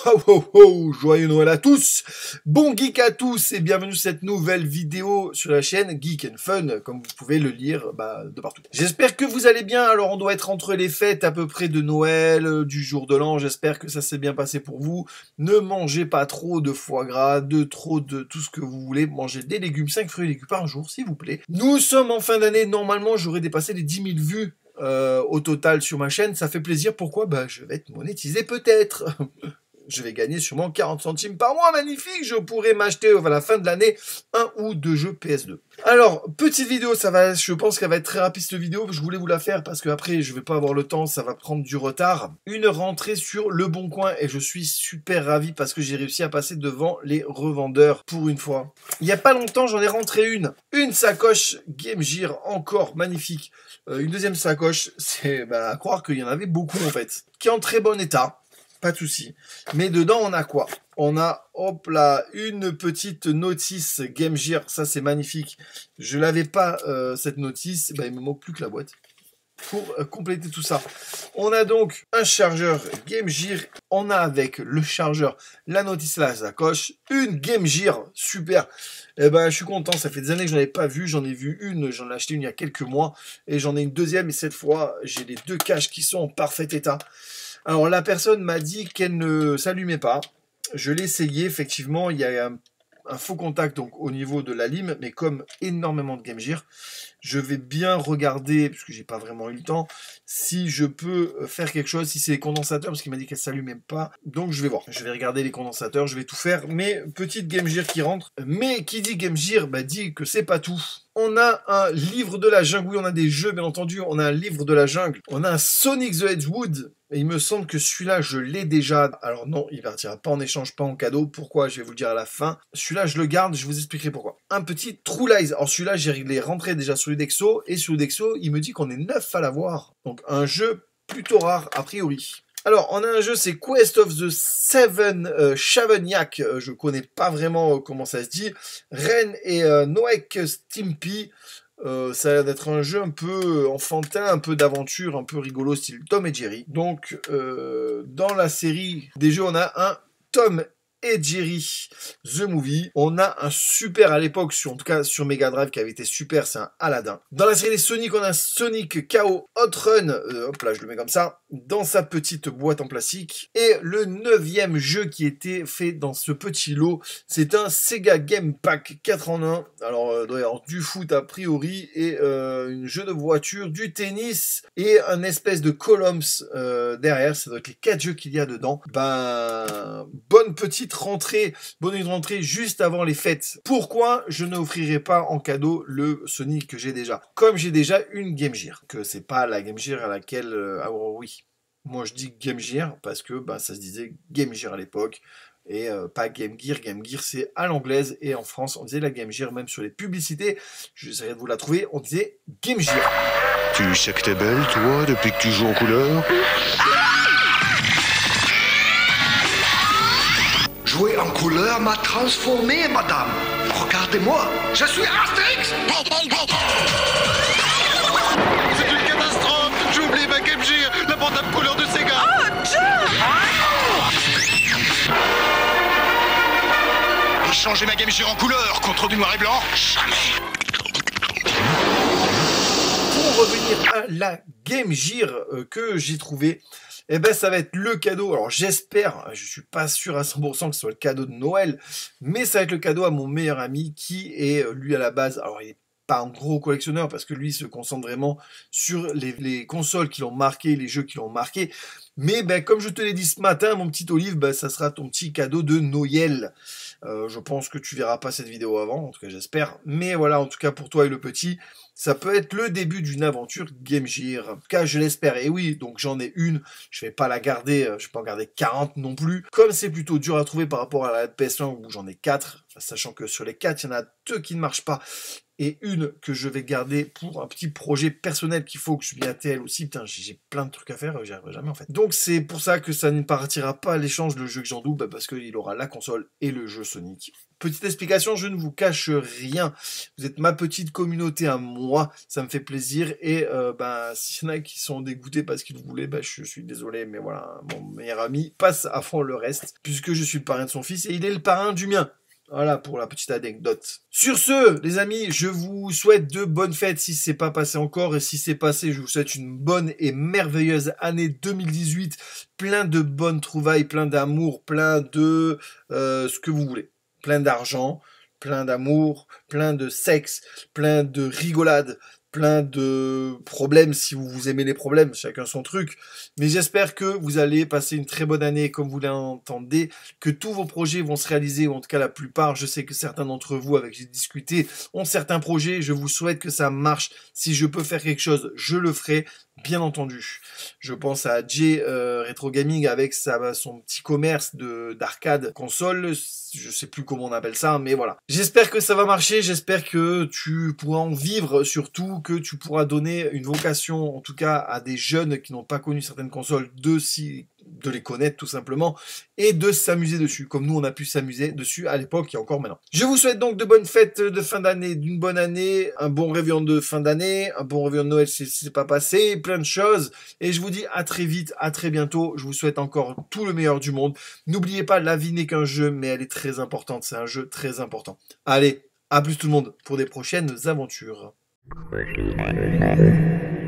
Oh, oh, oh, joyeux Noël à tous, bon geek à tous et bienvenue sur cette nouvelle vidéo sur la chaîne Geek and Fun, comme vous pouvez le lire de partout. J'espère que vous allez bien. Alors on doit être entre les fêtes à peu près de Noël, du jour de l'an, j'espère que ça s'est bien passé pour vous. Ne mangez pas trop de foie gras, de tout ce que vous voulez, mangez des légumes, 5 fruits et légumes par jour s'il vous plaît. Nous sommes en fin d'année, normalement j'aurais dépassé les 10 000 vues au total sur ma chaîne, ça fait plaisir. Pourquoi? Bah je vais être monétisé peut-être. Je vais gagner sûrement 40 centimes par mois, magnifique. Je pourrais m'acheter à la fin de l'année 1 ou 2 jeux PS2. Alors, petite vidéo, je pense qu'elle va être très rapide cette vidéo. Je voulais vous la faire parce que après, je vais pas avoir le temps, ça va prendre du retard. Une rentrée sur Le Bon Coin et je suis super ravi parce que j'ai réussi à passer devant les revendeurs pour une fois. Il y a pas longtemps, j'en ai rentré une sacoche Game Gear encore magnifique. Une deuxième sacoche, c'est à croire qu'il y en avait beaucoup en fait, qui est en très bon état. Pas de souci. Mais dedans, on a quoi? On a, hop là, une petite notice Game Gear. Ça, c'est magnifique. Je l'avais pas, cette notice. Il me manque plus que la boîte pour compléter tout ça. On a donc un chargeur Game Gear. On a avec le chargeur, la notice, la sacoche, une Game Gear. Super. Je suis content. Ça fait des années que je n'en avais pas vu. J'en ai vu une. J'en ai acheté une il y a quelques mois. Et j'en ai une deuxième. Et cette fois, j'ai les deux caches qui sont en parfait état. Alors, la personne m'a dit qu'elle ne s'allumait pas. Je l'ai essayé, effectivement, il y a un faux contact donc au niveau de la lime, mais comme énormément de Game Gear, je vais bien regarder, parce que j'ai pas vraiment eu le temps, si je peux faire quelque chose, si c'est les condensateurs, parce qu'il m'a dit qu'elle s'allumait pas. Donc je vais voir, je vais regarder les condensateurs, je vais tout faire, mais petite Game Gear qui rentre. Mais qui dit Game Gear, dit que c'est pas tout. On a un livre de la jungle, oui on a des jeux bien entendu, on a un livre de la jungle, on a un Sonic the Hedgehog, et il me semble que celui-là je l'ai déjà, alors non il partira pas en échange, pas en cadeau, pourquoi je vais vous le dire à la fin. Celui-là je le garde, je vous expliquerai pourquoi. Un petit True Lies, alors celui-là j'ai rentré déjà sur Udexo, et sur Udexo il me dit qu'on est 9 à l'avoir, donc un jeu plutôt rare a priori. Alors, on a un jeu, c'est Quest of the Seven Shaveniak. Je connais pas vraiment comment ça se dit. Ren et Noek Stimpy. Ça a l'air d'être un jeu un peu enfantin, un peu d'aventure, un peu rigolo, style Tom et Jerry. Donc, dans la série des jeux, on a un Tom et Jerry The Movie. On a un super à l'époque, en tout cas sur Mega Drive qui avait été super, c'est un Aladdin. Dans la série des Sonic, on a Sonic KO Hot Run, hop là je le mets comme ça, dans sa petite boîte en plastique. Et le 9e jeu qui était fait dans ce petit lot, c'est un Sega Game Pack 4 en 1. Alors, il doit y avoir du foot a priori, et un jeu de voiture, du tennis, et un espèce de columns derrière. Ça doit être les 4 jeux qu'il y a dedans. Bonne petite rentrée juste avant les fêtes. Pourquoi je n'offrirai pas en cadeau le Sonic que j'ai déjà? Comme j'ai déjà une Game Gear, que c'est pas la Game Gear à laquelle... oui, moi je dis Game Gear parce que ça se disait Game Gear à l'époque, et pas Game Gear. Game Gear c'est à l'anglaise, et en France on disait la Game Gear, même sur les publicités, j'essaierai de vous la trouver, on disait Game Gear. Tu sais que t'es belle toi depuis que tu joues en couleur? Jouer en couleur m'a transformé, madame. Regardez-moi, je suis Astérix. C'est une catastrophe. J'ai oublié ma Game Gear, la portable couleur de Sega. J'ai changé ma Game Gear en couleur contre du noir et blanc. Jamais. Pour revenir à la Game Gear que j'ai trouvé, ça va être le cadeau. Alors j'espère, je suis pas sûr à 100% que ce soit le cadeau de Noël, mais ça va être le cadeau à mon meilleur ami qui est lui à la base, alors il est pas un gros collectionneur parce que lui il se concentre vraiment sur les consoles qui l'ont marqué, les jeux qui l'ont marqué. Mais comme je te l'ai dit ce matin, mon petit Olive, ça sera ton petit cadeau de Noël. Je pense que tu verras pas cette vidéo avant, en tout cas j'espère. Mais voilà, en tout cas pour toi et le petit, ça peut être le début d'une aventure Game Gear. En tout cas, je l'espère. Et oui, donc j'en ai une. Je vais pas la garder. Je vais pas en garder 40 non plus. Comme c'est plutôt dur à trouver par rapport à la PS1 où j'en ai 4. Sachant que sur les 4, il y en a 2 qui ne marchent pas. et une que je vais garder pour un petit projet personnel qu'il faut que je m'y attelle aussi. Putain, j'ai plein de trucs à faire, j'y arriverai jamais en fait. Donc c'est pour ça que ça ne partira pas à l'échange le jeu que j'en double, parce qu'il aura la console et le jeu Sonic. Petite explication, je ne vous cache rien. Vous êtes ma petite communauté à moi, ça me fait plaisir. Et s'il y en a qui sont dégoûtés parce qu'ils voulaient, je suis désolé, mais voilà, mon meilleur ami passe avant le reste, puisque je suis le parrain de son fils et il est le parrain du mien. Voilà pour la petite anecdote. Sur ce, les amis, je vous souhaite de bonnes fêtes si c'est pas passé encore. Et si c'est passé, je vous souhaite une bonne et merveilleuse année 2018. Plein de bonnes trouvailles, plein d'amour, plein de ce que vous voulez. Plein d'argent, plein d'amour, plein de sexe, plein de rigolade, plein de problèmes si vous aimez les problèmes, chacun son truc. Mais j'espère que vous allez passer une très bonne année comme vous l'entendez, que tous vos projets vont se réaliser, ou en tout cas la plupart. Je sais que certains d'entre vous avec qui j'ai discuté ont certains projets. Je vous souhaite que ça marche. Si je peux faire quelque chose, je le ferai. Bien entendu, je pense à Jay Retro Gaming avec son petit commerce d'arcade console, je sais plus comment on appelle ça, mais voilà. J'espère que ça va marcher, j'espère que tu pourras en vivre, surtout que tu pourras donner une vocation, en tout cas à des jeunes qui n'ont pas connu certaines consoles, de les connaître tout simplement, et de s'amuser dessus, comme nous on a pu s'amuser dessus à l'époque et encore maintenant. Je vous souhaite donc de bonnes fêtes de fin d'année, d'une bonne année, un bon réveillon de fin d'année, un bon réveillon de Noël si c'est pas passé, plein de choses, et je vous dis à très vite, à très bientôt, je vous souhaite encore tout le meilleur du monde. N'oubliez pas, la vie n'est qu'un jeu, mais elle est très importante, c'est un jeu très important. Allez, à plus tout le monde pour des prochaines aventures.